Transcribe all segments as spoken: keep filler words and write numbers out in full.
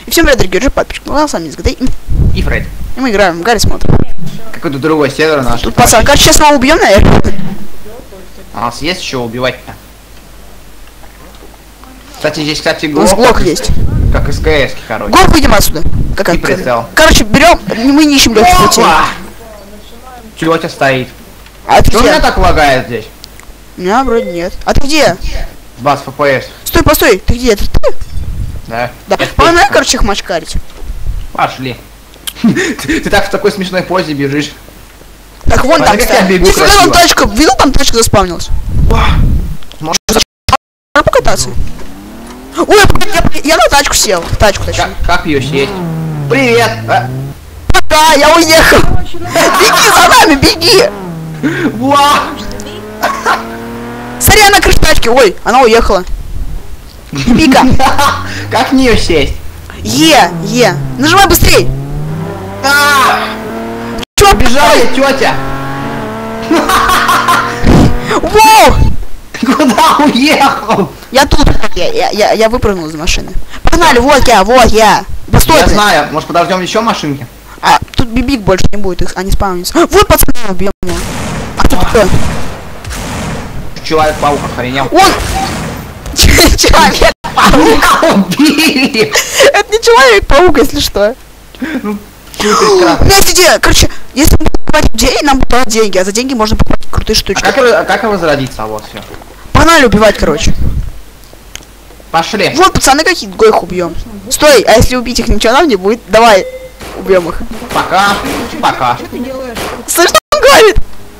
Всем привет, дорогие друзья, подписчики, ну, с вами Изгадай и Фредди. И мы играем в Гарри смотрим. Какой-то другой сервер наш. Тут пацан, короче, сейчас мы убьем, наверное. А у нас есть еще убивать-то? Кстати, здесь, кстати, У нас глок блок есть. Как из КС, короче. Глок, выйдем отсюда. Как, И как, прицел. короче, берем, мы не ищем легких путей. Тетя стоит. А ты Что где? меня так лагает здесь? У меня вроде нет. А ты где? двадцать эф пи эс. Стой, постой, ты где? Это ты? Да. Да. Погнали, короче, их мочкарить. Пошли. Ты так в такой смешной позе бежишь. Так, вон там, Смотри, как я кстати. бегу Нифига там красиво. тачка, видел, там тачка заспавнилась. Может, Надо покататься. Ой, я, я на тачку сел. В тачку, точнее. Как, как ее сесть? Привет! А, Пока, я уехал. Беги за нами, беги. Ва! Смотри, она крыша тачки. Ой, она уехала. Пика. Как в нее сесть? Е, Е. Нажимай быстрей. А! Чё, Бежала тетя! Воу! Куда уехал? Я тут. Я, я, я, я выпрыгнул из машины. Погнали, вот я, вот я. Постой, Я блин. знаю, может подождем еще машинки? А, тут бибик больше не будет, их, они спавнятся. Вот, пацаны, убьем его. А тут кто? Человек-паук охренел. Он! Человек-паук! Меня убили! Это не Человек-паук, если что. Ну, чё ты страшно? У меня есть идея, короче, если мы покупать людей, нам будут давать деньги, а за деньги можно покупать крутые А штучки. как, а как возродиться? Вот все. Погнали убивать, короче. Пошли. Вот, пацаны какие-то, го их убьем. Стой, а если убить их, ничего нам не будет? Давай, убьем их. Пока. Пока. Слышь, что он говорит?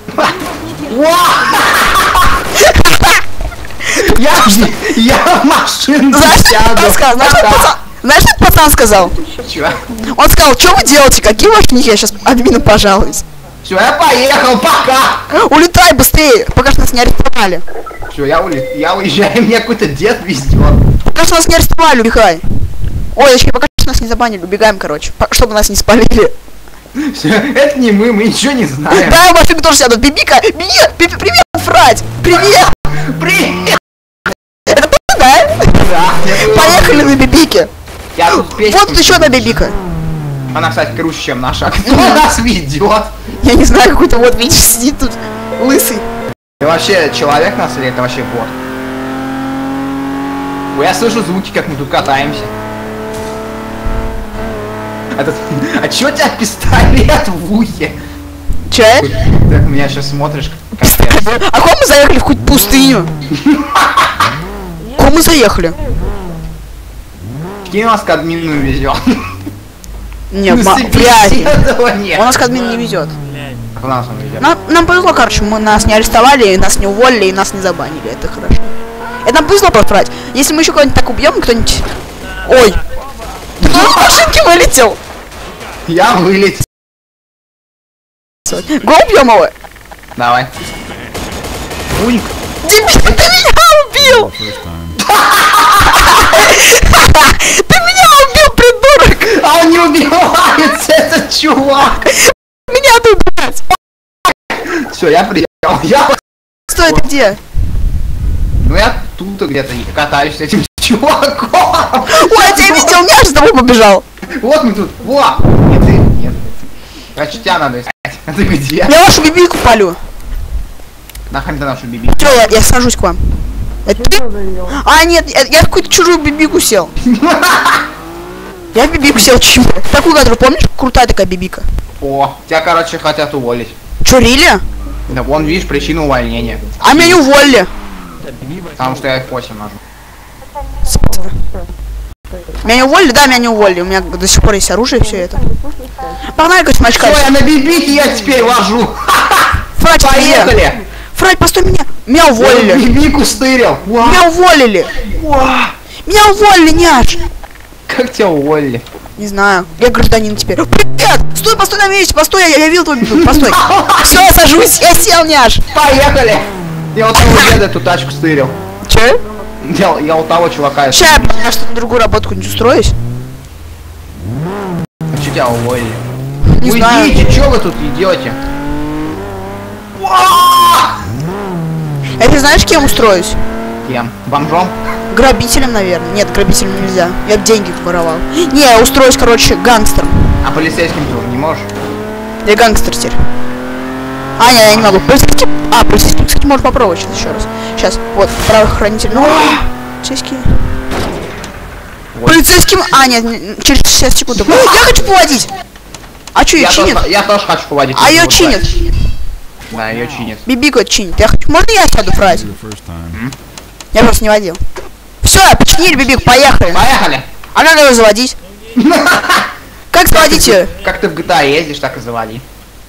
Я, я в машину Знаешь, что сяду. пацан сказал? Знаешь, что Пока. пацан- Знаешь, что пацан сказал? Чё? Он сказал, что вы делаете, какие ваши них, я сейчас админу пожалуюсь. Все, я поехал, пока. Улетай быстрее, пока что нас не арестовали. Все, я улет, я уезжаю, меня какой-то дед везет. Пока что нас не арестовали, убегай. Ой, точнее, пока что нас не забанили, убегаем, короче, по- чтобы нас не спалили. Все, это не мы, мы ничего не знаем. Да, в машину тоже сядут, бибика, беги, Пи- привет, Фрать, привет, Привет. это ты, да? Да, я- Поехали на бибике. Я тут песню. Вот тут еще одна бибика. Она, кстати, круче, чем наша. Кто нас ведет? Я не знаю, какой-то вот, видишь, сидит тут, лысый. Ты вообще человек нас или это вообще бот? Ой, я слышу звуки, как мы тут катаемся. Этот... А чё у тебя пистолет в ухе? Че? Так меня сейчас смотришь, капец. А куда мы заехали в какую-то пустыню? Куда мы заехали? Кинь нас к админу везет. Не, ма- вряд ли. Этого Он нет. нас к админу не везет. Как у нас он везет? Нам, нам повезло, короче, мы нас не арестовали, нас не уволили и нас не забанили, это хорошо. Это нам повезло просто брать. Если мы еще кого-нибудь так убьем, кто-нибудь... Ой! Ты из машинки вылетел! Я вылетел. Го убьем его! Давай. Уник. Дебил, ты меня убил! Ты меня убил, придурок! А он не убивается, этот чувак. Меня ты убивать! Все, я приехал. Я... Стой, ты где? Ну я тут где-то катаюсь с этим чуваком. Ой, я тебя видел, я же с тобой побежал! Вот мы тут. Во! Нет, ты, нет. Короче, тебя надо искать. А ты где? Я вашу бибику палю. Нахрен ты нашу биби? Все, я, я сажусь к вам. Это ты? А, нет, я, я в какую-то чужую бибику сел. Я в бибику сел чуть. Такую, которую, помнишь? Крутая такая бибика. О, тебя, короче, хотят уволить. Чё, Рили? Да вон, видишь, причину увольнения. А меня не уволили. Потому что я эф восемь нажал. Меня не уволили? Да, меня не уволили. У меня до сих пор есть оружие и все это. Погнали, короче, мачка. Все, я на бибике я теперь вожу. Фрать, Поехали. Фрать, постой меня. Меня Я уволили. бибику стырил. Уа. Меня уволили. Уа. Меня уволили, няш. Как тебя уволили? Не знаю. Я гражданин теперь. Привет! Стой, постой на месте, постой, я, я видел твой бибик, постой. Все, я сажусь, я сел, няш. Поехали. Я у того деда эту тачку стырил. Че? Я, я у того чувака. Ща я понимаю, что на другую работу не устроюсь. А что тебя уволили? Не знаю. Уйдите, что вы тут идете? А ты знаешь, кем устроюсь? Кем? Бомжом? Грабителем, наверное. Нет, грабителем нельзя. Я деньги воровал. Не, я устроюсь, короче, гангстером. А полицейским ты уже не можешь? Я гангстер теперь. А, не, я не могу. Полицейский... А, полицейский, кстати, можно попробовать сейчас еще раз. Сейчас, вот, правоохранитель. Ну, полицейский. Вот. Полицейским... А, нет, не- через шестьдесят секунд. Я хочу поводить. А что, ее Я чинят? тоже, я тоже хочу поводить. А ее Вот чинят. так. Да, ее чинят. Бибику чинит. Я хочу... Можно я сяду фрать? Я просто не водил. Все, починили Бибик, поехали. Поехали! А надо ее заводить. Как заводить ее? Как ты в джи ти эй ездишь, так и заводи.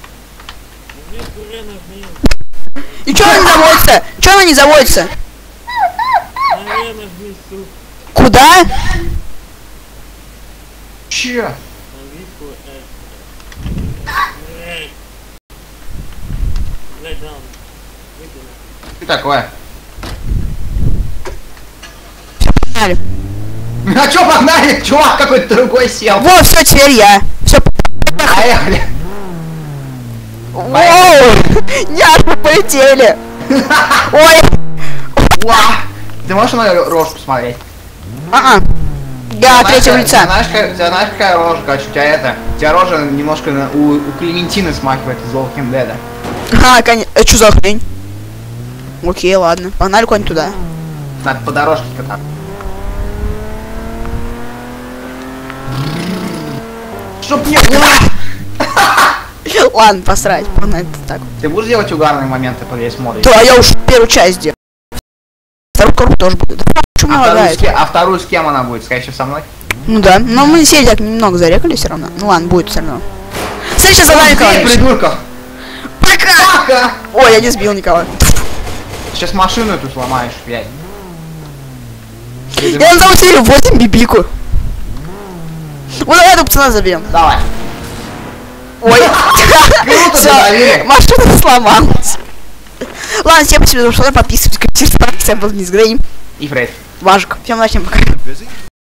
И чё она не заводится? Чё она не заводится? Куда? Че? Что такое? Погнали. А чё погнали? Чувак какой-то другой сел. Вот, все, теперь я. Все. Поехали. Воу! Нет, мы полетели. Ой. Ва! Ты можешь на её рожку смотреть? А-а. Я третьего Ты лица. знаешь, как- ты знаешь, какая рожа, короче, у тебя это... У тебя рожа немножко на- у, у Клементины смахивает из Walking Dead. А, конечно. Это что за хрень? Окей, ладно. Погнали куда-нибудь туда. Надо по дорожке кататься. Чтоб не... Ладно, посрать. Погнали так. Ты будешь делать угарные моменты, пока я смотрю? Да, я уж первую часть сделал. Вторую коробку тоже будет. Да, почему А не вторую, с лагает? ке- а вторую с кем она будет? Скорее всего, со мной? Ну да, но мы сели так немного зарекали все равно. Ну ладно, будет все равно. Следующее задание, Эй, товарищ. придурков! Пока! Пока! Ой, я не сбил никого. Сейчас машину эту сломаешь, блядь. Я назову тебе восемь бибику. Вот давай этого пацана забьем. Давай. Ой. Круто Всё, задавили. машина сломалась. Ладно, всем спасибо за просмотр, подписывайтесь, комментируйте, с вами был Денис Грей. И Фрейд. Важик. Всем удачи, пока.